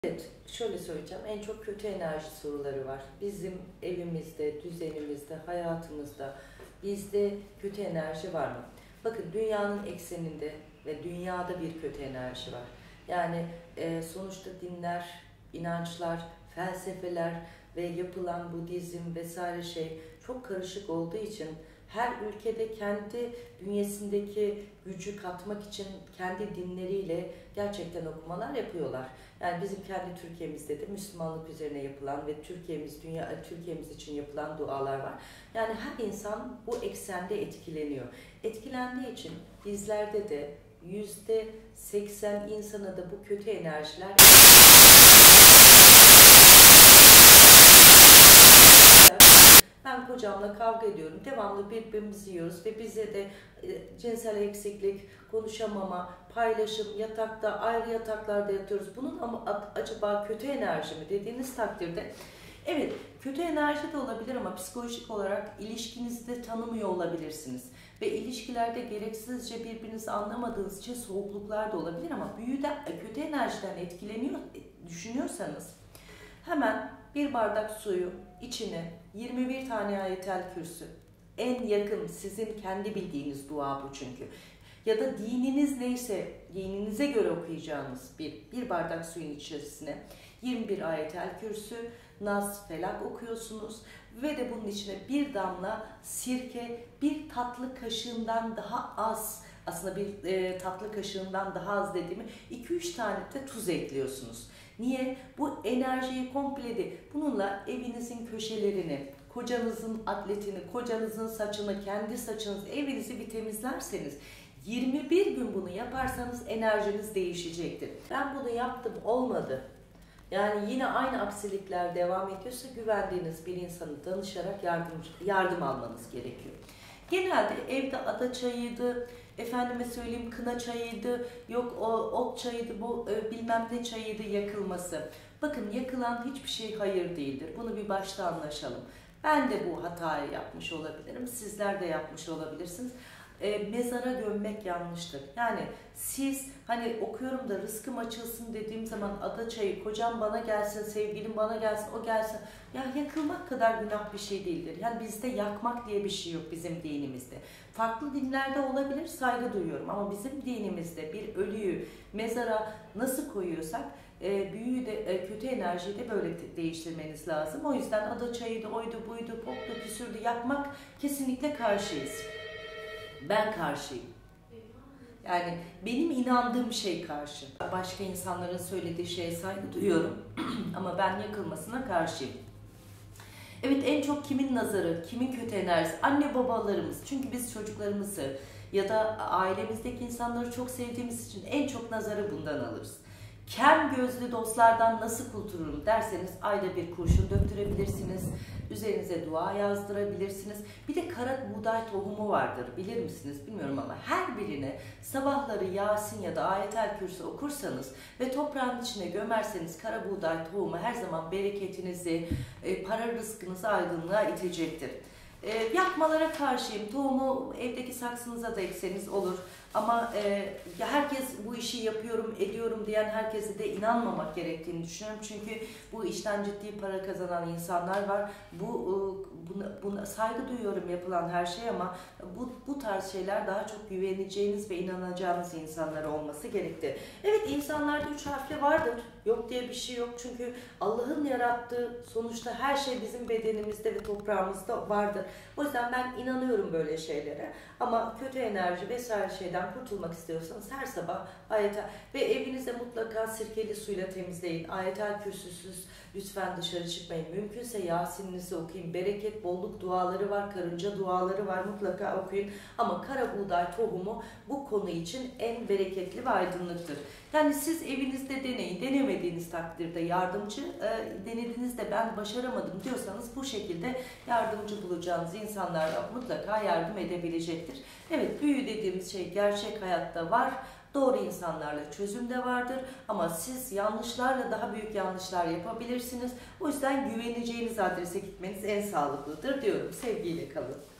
Evet, şöyle söyleyeceğim. En çok kötü enerji soruları var. Bizim evimizde, düzenimizde, hayatımızda, bizde kötü enerji var mı? Bakın dünyanın ekseninde ve dünyada bir kötü enerji var. Yani sonuçta dinler, inançlar, felsefeler ve yapılan Budizm vesaire çok karışık olduğu için her ülkede kendi bünyesindeki gücü katmak için kendi dinleriyle gerçekten okumalar yapıyorlar. Yani bizim kendi Türkiye'mizde de Müslümanlık üzerine yapılan ve Türkiye'miz için yapılan dualar var. Yani her insan bu eksende etkileniyor. Etkilendiği için bizlerde de %80 insana da bu kötü enerjiler ben kocamla kavga ediyorum. Devamlı birbirimizi yiyoruz ve bize de cinsel eksiklik, konuşamama, paylaşım, yatakta, ayrı yataklarda yatıyoruz. Bunun ama acaba kötü enerji mi dediğiniz takdirde evet, kötü enerji de olabilir ama psikolojik olarak ilişkinizi de tanımıyor olabilirsiniz. Ve ilişkilerde gereksizce birbirinizi anlamadığınız için soğukluklar da olabilir ama büyüden, kötü enerjiden düşünüyorsanız hemen bir bardak suyu içine 21 tane ayetel kürsü, en yakın sizin kendi bildiğiniz dua bu çünkü. Ya da dininiz neyse, dininize göre okuyacağınız bir bardak suyun içerisine 21 ayetel kürsü, Nas, Felak okuyorsunuz ve de bunun içine bir damla sirke, bir tatlı kaşığından daha az, aslında bir tatlı kaşığından daha az dediğimi 2-3 tane de tuz ekliyorsunuz. Niye? Bu enerjiyi komple bununla evinizin köşelerini, kocanızın atletini, kocanızın saçını, kendi saçınızı, evinizi bir temizlerseniz 21 gün bunu yaparsanız enerjiniz değişecektir. Ben bunu yaptım olmadı. Yani yine aynı aksilikler devam ediyorsa güvendiğiniz bir insanı danışarak yardım almanız gerekiyor. Genelde evde ada çayıydı, efendime söyleyeyim kına çayıydı, yok o ot çayıydı, bu bilmem ne çayıydı yakılması. Bakın yakılan hiçbir şey hayır değildir. Bunu bir başta anlaşalım. Ben de bu hatayı yapmış olabilirim, sizler de yapmış olabilirsiniz. Mezara gömmek yanlıştır. Yani siz hani okuyorum da rızkım açılsın dediğim zaman ada çayı, kocam bana gelsin, sevgilim bana gelsin, o gelsin. Ya yakılmak kadar günah bir şey değildir. Yani bizde yakmak diye bir şey yok bizim dinimizde. Farklı dinlerde olabilir, saygı duyuyorum ama bizim dinimizde bir ölüyü mezara nasıl koyuyorsak büyüyü de kötü enerjiyi de böyle değiştirmeniz lazım. O yüzden ada çayıydı, oydu buydu, poptu, püsürdü yakmak kesinlikle karşıyız. Ben karşıyım. Yani benim inandığım şey karşı. Başka insanların söylediği şeye saygı duyuyorum ama ben yakılmasına karşıyım. Evet, en çok kimin nazarı, kimin kötü enerjisi? Anne babalarımız. Çünkü biz çocuklarımızı ya da ailemizdeki insanları çok sevdiğimiz için en çok nazarı bundan alırız. Kem gözlü dostlardan nasıl kurtulurum derseniz ayda bir kurşun döktürebilirsiniz. Üzerinize dua yazdırabilirsiniz. Bir de kara buğday tohumu vardır. Bilir misiniz bilmiyorum ama her birine sabahları Yasin ya da Ayetel Kürsü okursanız ve toprağın içine gömerseniz kara buğday tohumu her zaman bereketinizi, para rızkınızı aydınlığa itecektir. Yapmalara karşıyım. Tohumu evdeki saksınıza da ekseniz olur. Ama herkes bu işi yapıyorum, ediyorum diyen herkese de inanmamak gerektiğini düşünüyorum. Çünkü bu işten ciddi para kazanan insanlar var. Buna saygı duyuyorum yapılan her şey ama bu tarz şeyler daha çok güveneceğiniz ve inanacağınız insanlar olması gerekti. Evet, insanlarda 3 harfli vardır. Yok diye bir şey yok. Çünkü Allah'ın yarattığı sonuçta her şey bizim bedenimizde ve toprağımızda vardır. O yüzden ben inanıyorum böyle şeylere. Ama kötü enerji vesaire şeyden kurtulmak istiyorsanız her sabah ayetel ve evinize mutlaka sirkeli suyla temizleyin. Ayetel kürsüsüz lütfen dışarı çıkmayın. Mümkünse Yasin'inizi okuyun. Bereket, bolluk duaları var, karınca duaları var. Mutlaka okuyun. Ama kara buğday tohumu bu konu için en bereketli ve aydınlıktır. Yani siz evinizde deneyin. Denemediğiniz takdirde yardımcı, denediğinizde ben başaramadım diyorsanız bu şekilde yardımcı bulacağınız insanlara mutlaka yardım edebilecektir. Evet, büyü dediğimiz şey gerçek hayatta var. Doğru insanlarla çözüm de vardır ama siz yanlışlarla daha büyük yanlışlar yapabilirsiniz. O yüzden güveneceğiniz adrese gitmeniz en sağlıklıdır diyorum. Sevgiyle kalın.